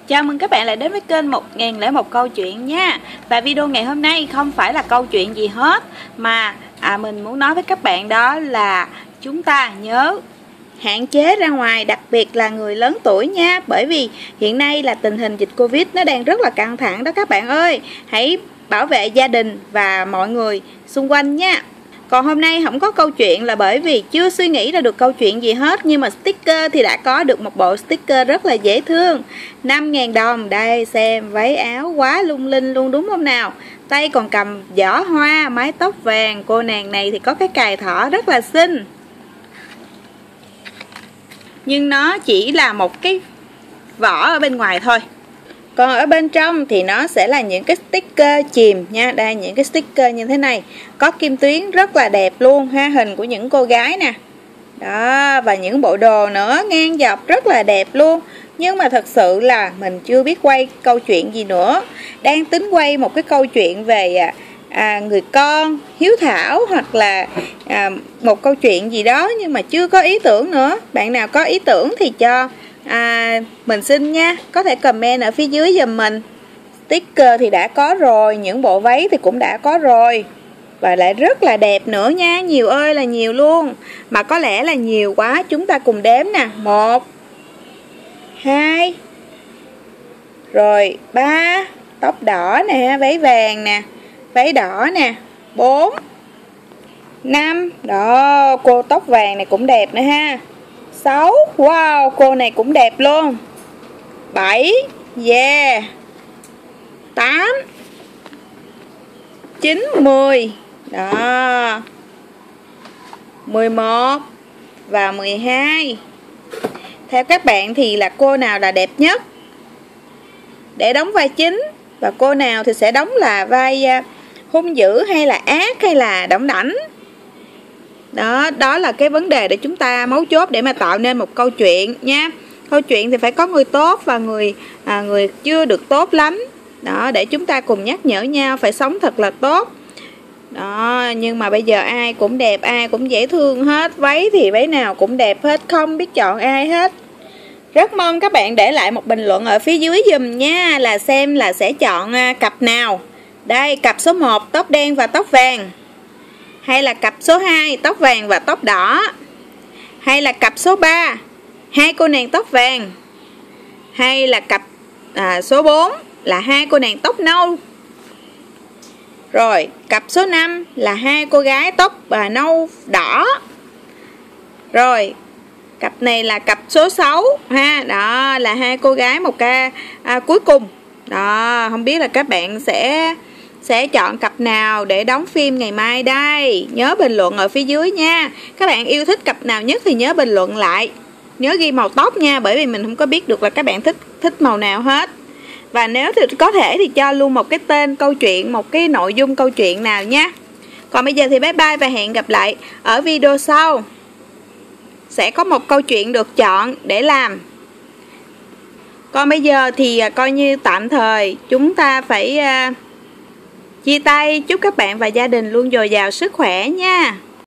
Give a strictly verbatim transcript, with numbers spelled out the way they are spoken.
Chào mừng các bạn lại đến với kênh một nghìn lẻ một câu chuyện nha. Và video ngày hôm nay không phải là câu chuyện gì hết, mà à, mình muốn nói với các bạn đó là chúng ta nhớ hạn chế ra ngoài, đặc biệt là người lớn tuổi nha. Bởi vì hiện nay là tình hình dịch Covid nó đang rất là căng thẳng đó các bạn ơi. Hãy bảo vệ gia đình và mọi người xung quanh nha. Còn hôm nay không có câu chuyện là bởi vì chưa suy nghĩ ra được câu chuyện gì hết. Nhưng mà sticker thì đã có được một bộ sticker rất là dễ thương, năm ngàn đồng. Đây xem, váy áo quá lung linh luôn đúng không nào. Tay còn cầm giỏ hoa, mái tóc vàng. Cô nàng này thì có cái cài thỏ rất là xinh. Nhưng nó chỉ là một cái vỏ ở bên ngoài thôi. Còn ở bên trong thì nó sẽ là những cái sticker chìm nha. Đây, những cái sticker như thế này, có kim tuyến rất là đẹp luôn ha, hình của những cô gái nè. Đó, và những bộ đồ nữa, ngang dọc rất là đẹp luôn. Nhưng mà thật sự là mình chưa biết quay câu chuyện gì nữa. Đang tính quay một cái câu chuyện về à, à, người con hiếu thảo, hoặc là à, một câu chuyện gì đó, nhưng mà chưa có ý tưởng nữa. Bạn nào có ý tưởng thì cho À, mình xin nha, có thể comment ở phía dưới giùm mình. Sticker thì đã có rồi, những bộ váy thì cũng đã có rồi, và lại rất là đẹp nữa nha, nhiều ơi là nhiều luôn. Mà có lẽ là nhiều quá, chúng ta cùng đếm nè. Một, hai, rồi ba, tóc đỏ nè, váy vàng nè, váy đỏ nè. Bốn, năm, đó, cô tóc vàng này cũng đẹp nữa ha. Sáu, wow, cô này cũng đẹp luôn. Bảy, yeah. Tám, chín, mười. Đó. Mười một và mười hai. Theo các bạn thì là cô nào là đẹp nhất để đóng vai chính, và cô nào thì sẽ đóng là vai hung dữ hay là ác hay là đỏng đảnh? Đó, đó là cái vấn đề để chúng ta mấu chốt để mà tạo nên một câu chuyện nha. Câu chuyện thì phải có người tốt và người à, người chưa được tốt lắm. Đó, để chúng ta cùng nhắc nhở nhau phải sống thật là tốt. Đó, nhưng mà bây giờ ai cũng đẹp, ai cũng dễ thương hết. Váy thì váy nào cũng đẹp hết, không biết chọn ai hết. Rất mong các bạn để lại một bình luận ở phía dưới giùm nha, là xem là sẽ chọn cặp nào. Đây, cặp số một, tóc đen và tóc vàng, hay là cặp số hai, tóc vàng và tóc đỏ, hay là cặp số ba, hai cô nàng tóc vàng, hay là cặp à, số bốn là hai cô nàng tóc nâu. Rồi cặp số năm là hai cô gái tóc à, nâu đỏ. Rồi cặp này là cặp số sáu ha, đó là hai cô gái một ca à, cuối cùng. Đó, không biết là các bạn sẽ Sẽ chọn cặp nào để đóng phim ngày mai đây. Nhớ bình luận ở phía dưới nha. Các bạn yêu thích cặp nào nhất thì nhớ bình luận lại. Nhớ ghi màu tóc nha, bởi vì mình không có biết được là các bạn thích thích màu nào hết. Và nếu thì có thể thì cho luôn một cái tên câu chuyện, một cái nội dung câu chuyện nào nha. Còn bây giờ thì bye bye và hẹn gặp lại ở video sau. Sẽ có một câu chuyện được chọn để làm. Còn bây giờ thì coi như tạm thời chúng ta phải chia tay. Chúc các bạn và gia đình luôn dồi dào sức khỏe nha.